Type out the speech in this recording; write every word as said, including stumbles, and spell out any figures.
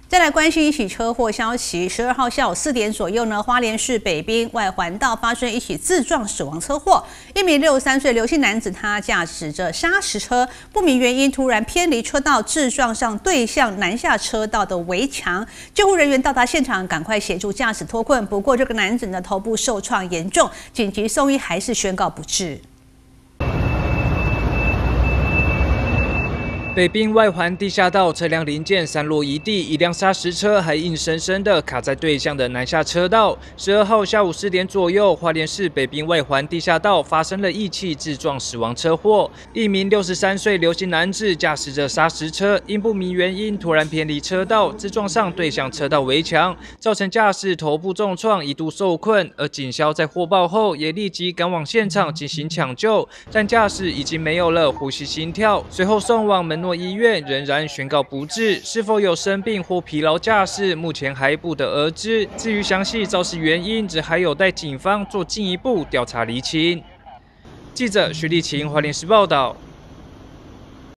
再来关心一起车祸消息，十二号下午四点左右呢，花莲市北滨外环道发生一起自撞死亡车祸。一名六十三岁刘姓男子，他驾驶着砂石车，不明原因突然偏离车道，自撞上对向南下车道的围墙。救护人员到达现场，赶快协助驾驶脱困。不过这个男子呢，头部受创严重，紧急送医，还是宣告不治。 北滨外环地下道车辆零件散落一地，一辆砂石车还硬生生的卡在对向的南下车道。十二号下午四点左右，花莲市北滨外环地下道发生了义气自撞死亡车祸。一名六十三岁刘姓男子驾驶着砂石车，因不明原因突然偏离车道，自撞上对向车道围墙，造成驾驶头部重创，一度受困。而警消在获报后也立即赶往现场进行抢救，但驾驶已经没有了呼吸心跳，随后送往门诺 医院仍然宣告不治，是否有生病或疲劳驾驶，目前还不得而知。至于详细肇事原因，则还有待警方做进一步调查厘清。记者徐立晴，花莲市报道。